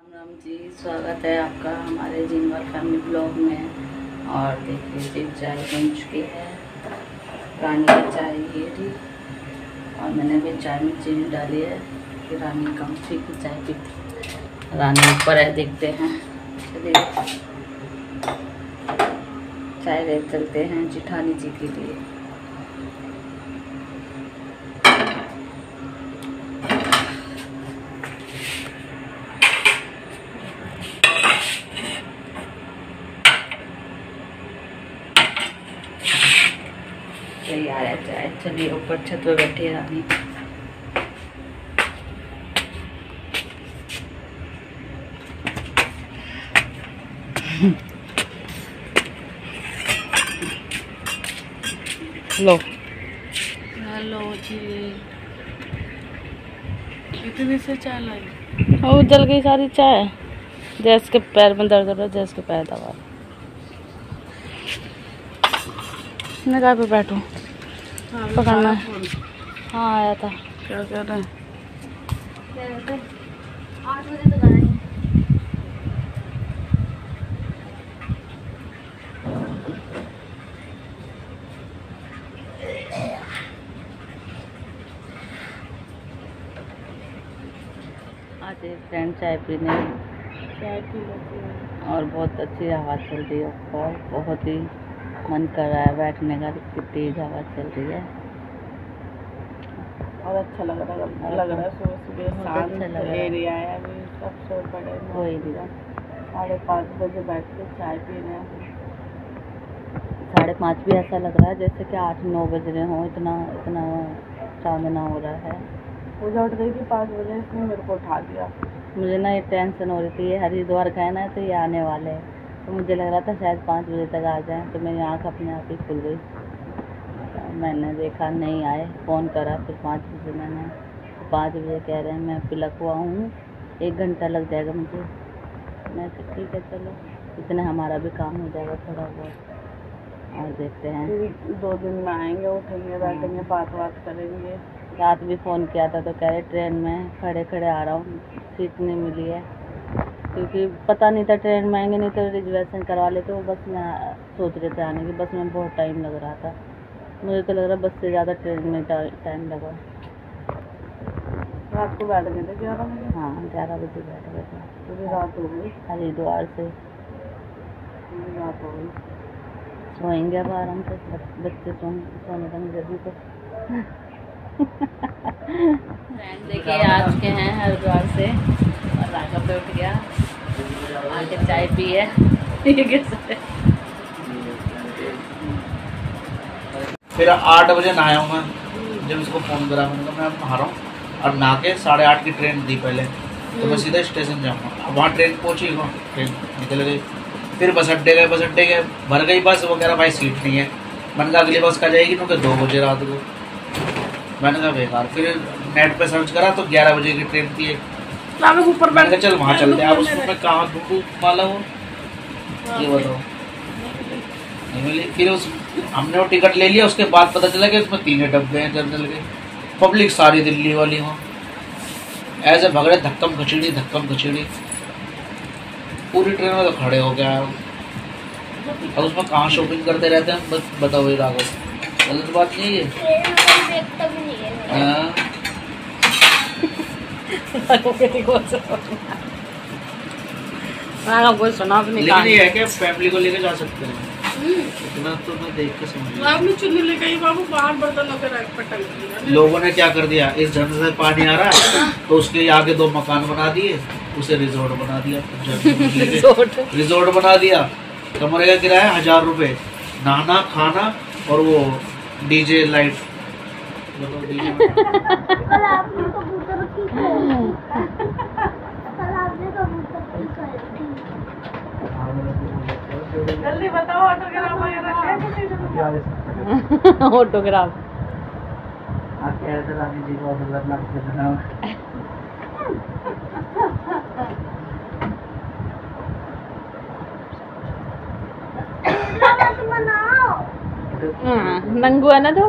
राम जी, स्वागत है आपका हमारे जिनवर फैमिली ब्लॉग में। और देखिए जी, चाय बन चुकी है, रानी की चाय ये थी। और मैंने भी चाय में चीनी डाली है कि रानी कम फीकी चाय पीती। रानी ऊपर है, देखते हैं। चलिए चाय ले चलते हैं जिठानी जी के लिए। तैयार है चाय। चलिए ऊपर छत पे बैठी है रानी। लो हेलो जी, कितनी से चाय लाई? वो जल गई सारी चाय। जैस के पैर में दर्द हो रहा है, जैस के पैर दबा। मैं कहाँ पे बैठूं? पकड़ना है। हाँ आया था। क्या कर रहे हैं? 8 बजे तक आएंगे। आते फ्रेंड चाय पीने। चाय पी लेते हैं। और बहुत अच्छी हवा चल रही है ऊपर। बहुत ही मन कर रहा है बैठने का, कितनी तेज हवा चल रही है। और अच्छा लग रहा है। सुबह सुबह शांत एरिया है, अभी सब सो पड़े। कोई भी 5:30 बजे बैठ के चाय पी रहे हैं। 5:30 भी ऐसा लग रहा है जैसे कि 8-9 बज रहे हों। इतना इतना चांदना हो रहा है। पूजा उठ गई थी 5 बजे, इसने मेरे को उठा दिया। मुझे ना ये टेंशन हो रही थी, ये हरिद्वार का है ना, तो ये आने वाले हैं। तो मुझे लग रहा था शायद 5 बजे तक आ जाएं। तो मेरी आँख अपने आप ही खुल गई। तो मैंने देखा नहीं आए, फ़ोन करा फिर 5 बजे मैंने। तो 5 बजे कह रहे हैं मैं पिलक हुआ हूँ, 1 घंटा लग जाएगा मुझे। मैं तो ठीक है चलो, इतने हमारा भी काम हो जाएगा थोड़ा बहुत। और देखते हैं 2 दिन में आएंगे, उठेंगे, बैठेंगे, बात करेंगे। रात भी फ़ोन किया था तो कह रहे ट्रेन में खड़े खड़े आ रहा हूँ, सीट नहीं मिली है। क्योंकि पता नहीं था ट्रेन में आएंगे, नहीं तो रिजर्वेशन करवा लेते। वो बस में सोच रहे थे आने की, बस में बहुत टाइम लग रहा था। मुझे तो लग रहा बस से ज़्यादा ट्रेन में टाइम लगा। रात को बैठ गए थे 11 बजे। हाँ 11 बजे बैठ गए थे। पूरी रात हो गई। हरिद्वार से पूरी रात हो गई। सोएंगे अब आराम से। बच्चे सोने का मुझे भी तो। देखिए आ चुके हैं हरिद्वार से और राघव पे उठ गया, आके चाय पी है। फिर 8 बजे नहाया हूँ मैं। जब इसको फ़ोन करा मैंने कहा मैं नहा रहा हूँ। और नहा के 8:30 की ट्रेन थी पहले, तो मैं सीधा स्टेशन जाऊँगा। वहाँ ट्रेन पहुँची, वहाँ ट्रेन निकल गई। फिर बस अड्डे गए, भर गई बस। वो कह रहा भाई सीट नहीं है। मैंने कहा अगली बस का जाएगी, क्योंकि 2 बजे रात को। मैंने कहा बेकार। फिर नेट पे सर्च करा तो 11 बजे की ट्रेन थी एक। ऊपर मैंने कहा चल वहाँ चलते हैं। अब उसमें कहाँ ढूंढूं वाला हो, ये बताओ। नहीं मिली। फिर हमने वो टिकट ले लिया। उसके बाद पता चला कि उसमें 3 डब्बे हैं जनरल के। पब्लिक सारी दिल्ली वाली हो, ऐसे भग रहे धक्कम खचीड़ी। पूरी ट्रेन में तो खड़े हो गया। और उसमें कहाँ शॉपिंग करते रहते हैं, बस बताओ ये राघव, गलत बात नहीं है। लेकिन ये है कि फैमिली को लेके जा सकते हैं। इतना तो मैं देख के समझ। चुन्नी ले गई बाबू, बाहर बर्तनों के रैक पर टंग दिया। लोगों ने क्या कर दिया, इस झरने से पानी आ रहा है तो उसके आगे 2 मकान बना दिए, उसे रिजॉर्ट बना दिया। रिजॉर्ट बना दिया। कमरे का किराया 1000 रुपये, नहाना खाना और वो डीजे लाइट। जल्दी बताओ, ऑटोग्राफ ऑटोग्राफ रानी जी को नंगू है ना, तो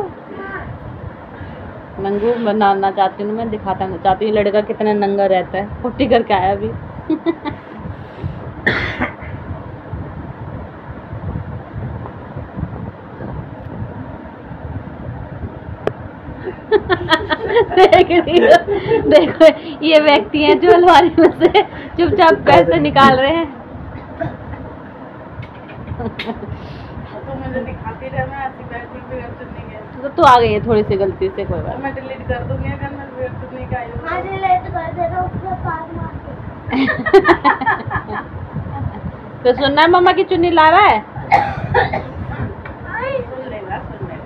नंगू बनाना चाहती हूँ मैं, दिखाता चाहती हूँ लड़का कितना नंगा रहता है। फुट्टी करके आया अभी। देख रही हो? देखो ये व्यक्ति हैं जो अलमारी में से चुपचाप पैसे निकाल रहे हैं। तो मुझे दिखाती रहे, मैं ऐसी बैठी फिर तो नहीं गया। तो तू आ गई है थोड़ी सी गलती से, कोई बात मैं डिलीट कर दूंगी अगर मैं फिर तो नहीं गई। हाँ डिलीट कर देना, उसके पास मार के। तो सुनना है मम्मा की चुन्नी ला रहा है। सुन लेगा, सुन लेगा।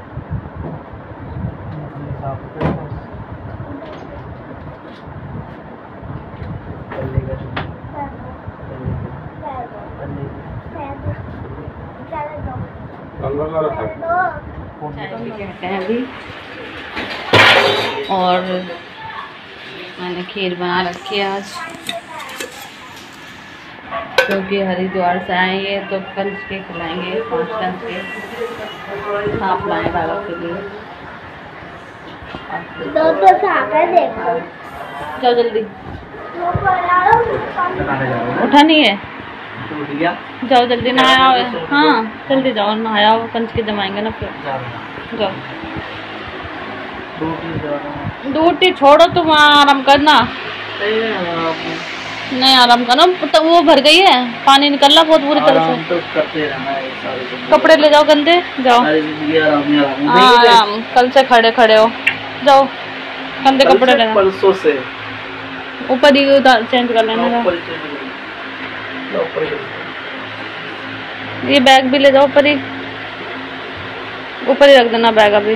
कहते हैं अभी, और मैंने खीर बना रखी है आज, क्योंकि हरिद्वार से आएंगे तो कंच के खिलाएंगे, 5 कंच के सांप लाए बाबा के लिए। दो सागर देखो। जाओ जल्दी, वो पड़ा उठा नहीं है, जाओ जल्दी नहाया हो। हाँ जल्दी जाओ नहाया हो, कंच के जमाएंगे ना फिर। जाओ ड्यूटी छोड़ो, तुम आराम करना। नहीं आराम करना, तो वो भर गई है, पानी निकल रहा बहुत बुरी तरह से। तो करते रहना है सारे दिन। कपड़े ले जाओ गंदे, जाओ आराम। कल से खड़े खड़े हो, जाओ गंदे कपड़े ले जाओ। परसों से ऊपर ही चेंज कर लेना। ये बैग भी ले जाओ, ऊपर ही रख देना बैग। अभी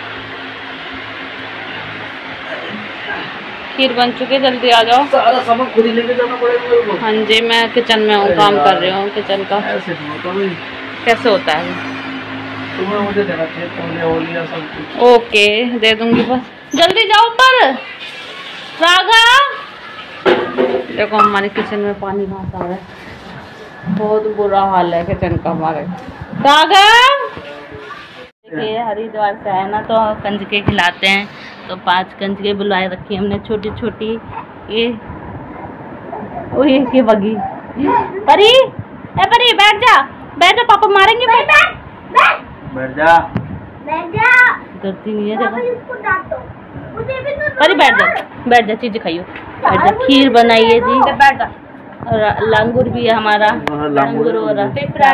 खीर बन चुकी है, जल्दी आ जाओ। सारा सामान खुद ही लेके जाना पड़ेगा मेरे को। हाँ जी, मैं किचन में हूँ, काम कर रही हूँ किचन का। ऐसे नहीं होता भाई, कैसे होता है? तुम्हें मुझे देना चाहिए, तुमने हो लिया सब कुछ। ओके दे दूंगी, बस जल्दी जाओ ऊपर। राघव देखो हमारे किचन में पानी कहाँ से आ रहा है, बहुत बुरा हाल है किचन का हमारे। राघव देखिए हरिद्वार से आए ना, तो कंजके खिलाते हैं, तो 5 कंजके बुलाए रखी हमने, छोटी छोटी। ये ओ ये बगी परी, ए परी बैठ जा पापा मारेंगे। बैठ जा। डरती नहीं है देखो। इसको डांटो, मुझे भी तो परी बैठ जा चीज खाइयो, बैठ जा। खीर बनाई है जी, बैठ जा। लांगुर भी है हमारा, लांगुर हो रहा।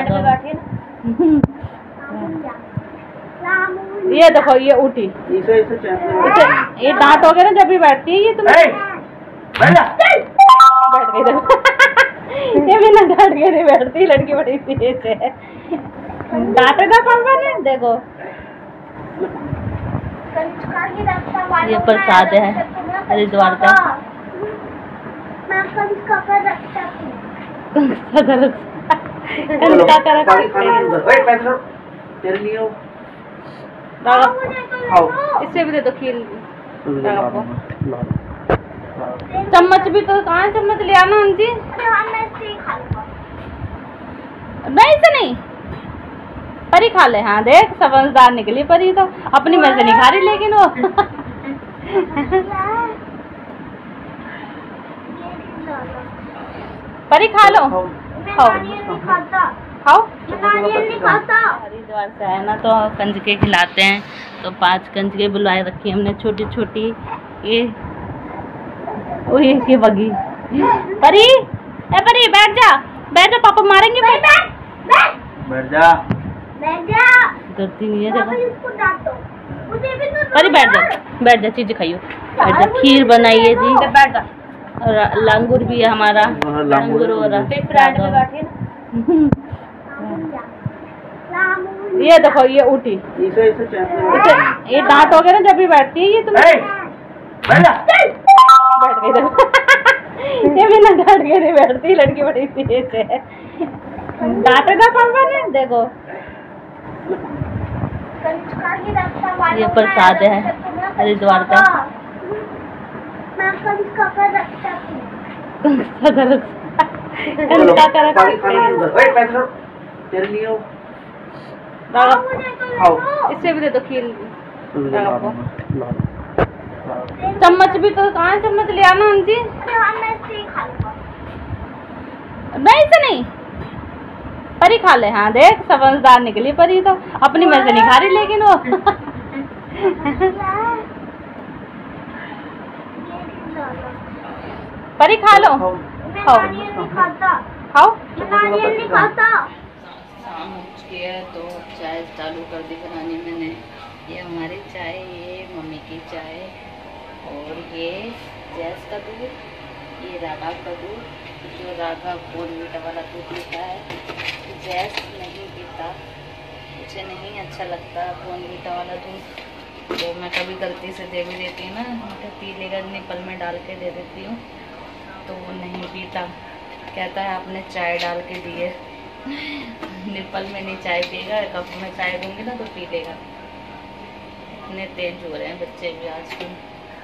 ये देखो ये उठी, इसे ये डांट हो गया ना जब भी बैठती है ये। तुम बैठ गई देखो। ये भी ना डांट के नहीं बैठती, लड़की बड़ी तेज है। डांटे ना पापा ने, देखो ये प्रसाद है हरिद्वार का। इससे भी दे दो खीर। चम्मच भी तो कहाँ है, चम्मच ले आना जी। नहीं से नहीं, परी खा ले। हाँ देख समझदार निकली परी, तो अपनी मर्जी नहीं खा रही लेकिन वो। परी खा लो, खाओ हरिद्वार से आए ना, तो कंजके खिलाते हैं, तो 5 कंजके बुलाए रखी हमने, छोटी छोटी। ये ओ ये बगी परी, ए परी बैठ जा पापा मारेंगे। बैठ जा। डरती नहीं है देखो। इसको डांटो, मुझे भी तो परी बैठ जा चीज खाइयो, बैठ जा। खीर बनाई है जी, बैठ जा। लांगुर भी है हमारा, लांगुर हो रहा। ये देखो ये उठी, इसे ये डांट हो गया ना जब भी बैठती है ये। तुम बैठ गई देखो। ये भी ना डांट के नहीं बैठती, लड़की बड़ी तेज है। डांटे ना पापा ने, देखो ये प्रसाद है हरिद्वार का। इससे भी दे दो खीर। चम्मच भी तो कहाँ है, चम्मच ले आना जी। नहीं से नहीं, परी खा ले। हाँ देख समझदार निकली परी तो, अपनी में से नहीं खा रही लेकिन वो परी खा लो, खाओ खाओ। शाम हो चुकी है तो चाय चालू कर दी बनानी मैंने। ये हमारी चाय, ये मम्मी की चाय, और ये जैस का दूध, ये राघव का दूध। जो राघव बोर्नवीटा वाला दूध पीता है, जैस नहीं पीता, उसे नहीं अच्छा लगता बोर्नवीटा वाला दूध। तो मैं कभी गलती से दे भी देती हूँ ना, मैं पी लेगा, निपल में डाल के दे देती हूँ, तो वो नहीं पीता। कहता है आपने चाय डाल के दी है, निपल में नहीं चाय पिएगा, कप में चाय दूंगी ना तो पी लेगा। इतने तेज हो रहे हैं बच्चे भी आजकल।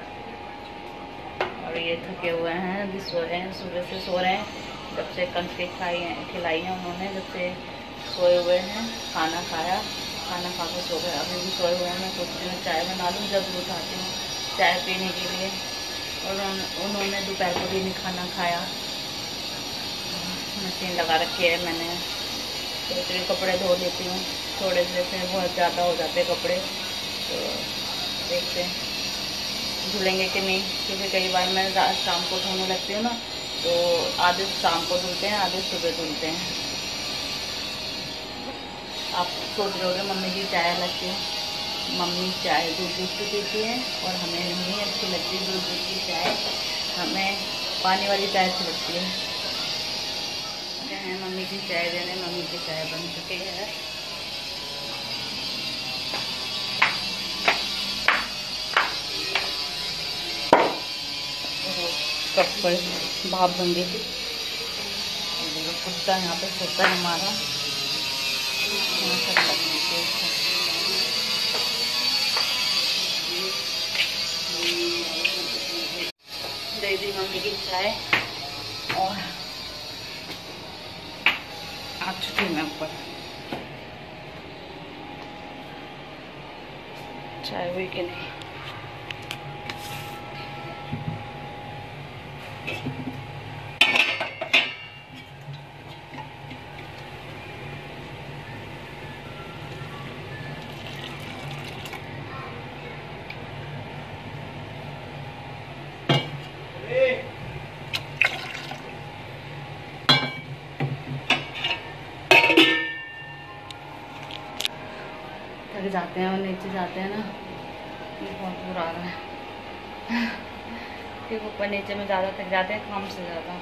और ये थके हुए हैं, अभी सो रहे हैं, सुबह से सो रहे हैं, जब से कंफी खिलाई है उन्होंने, जब से सोए हुए हैं। खाना खाया, खाना खा के सो गए, अभी भी सोए हुए हैं। मैं सोचती हूँ चाय बना लूँ, जब भी उठाती हूँ चाय पीने के लिए। और उन्होंने दोपहर को भी नहीं खाना खाया। मशीन लगा रखी है मैंने, सोच रही कपड़े धो लेती हूँ, थोड़े से बहुत ज़्यादा हो जाते कपड़े, तो देखते हैं धुलेंगे कि नहीं। क्योंकि कई बार मैं शाम को धोने लगती हूँ ना, तो आधे शाम को धुलते हैं, आधे सुबह धुलते हैं। आप सोच रहे होंगे मम्मी की चाय लगती है, मम्मी चाय दूध की पीती है और हमें नहीं अच्छी लगती दूध की चाय, हमें पानी वाली चाय अच्छी लगती है। मम्मी की चाय देने, मम्मी की चाय बन चुकी है। कप पर भाप बन गई। कुत्ता यहाँ पे सोता है हमारा, दे दी मम्मी की चाय और आ चुकी मैं ऊपर। चाय हुई कि नहीं? थक जाते हैं और नीचे जाते हैं ना, ये बहुत बुरा आ रहा है कि ऊपर नीचे में ज़्यादा थक जाते हैं काम से ज़्यादा।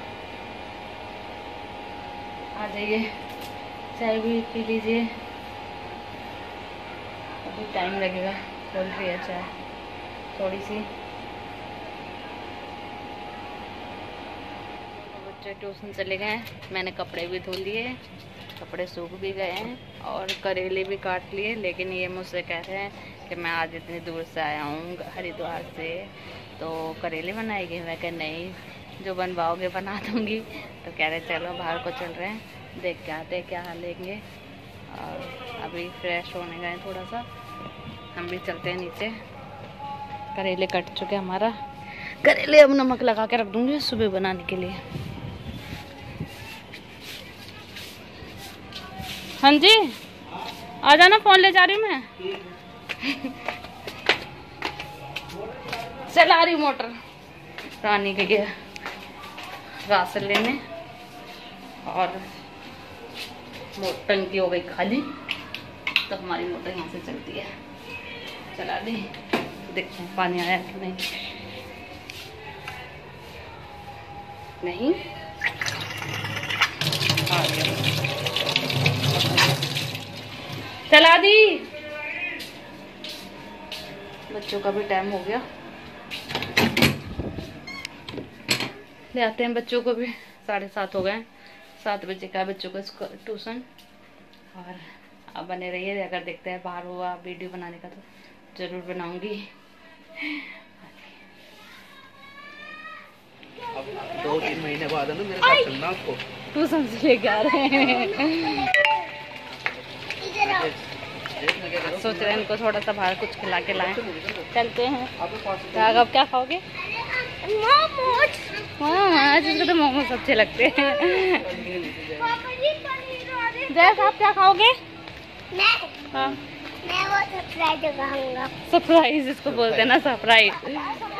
आ जाइए, चाय भी पी लीजिए, अभी टाइम लगेगा, खोल रही है चाय थोड़ी सी। बच्चे ट्यूशन चले गए हैं, मैंने कपड़े भी धो लिए, कपड़े सूख भी गए हैं और करेले भी काट लिए। लेकिन ये मुझसे कह रहे हैं कि मैं आज इतनी दूर से आया हूँ हरिद्वार से, तो करेले बनाएगी? मैं कह नहीं, जो बनवाओगे बना दूँगी। तो कह रहे चलो बाहर को चल रहे हैं, देख के आते क्या लेंगे। और अभी फ्रेश होने गए थोड़ा सा, हम भी चलते हैं नीचे। करेले कट चुके हमारा, करेले अब नमक लगा के रख दूँगी सुबह बनाने के लिए। हाँ जी, आ जाना, फोन ले जा रही हूँ मैं। चला रही मोटर, रानी के गया राशन लेने और टंकी हो गई खाली, तो हमारी मोटर यहाँ से चलती है। चला दी, देखते हैं पानी आया कि नहीं। नहीं आ गया, चला दी। बच्चों का भी टाइम हो गया, ले आते हैं बच्चों को भी। 7:30 हो गए, 7 बजे का बच्चों का ट्यूशन। और अब बने रहिए, अगर देखते हैं बाहर हुआ वीडियो बनाने का तो जरूर बनाऊंगी। अब 2-3 महीने बाद है ना मेरे साथ चलना आपको, ट्यूशन से लेके आ रहे हैं। सोच रहे हैं इनको थोड़ा सा बाहर कुछ खिला के लाएं। चलते हैं। अब क्या खाओगे? मोमोज। हाँ, जिसको तो मोमोज अच्छे लगते हैं। पापा जी पनीर वाले। जैस आप क्या खाओगे? मैं वो सरप्राइज खाऊंगा। सरप्राइज इसको बोलते हैं ना, सरप्राइज।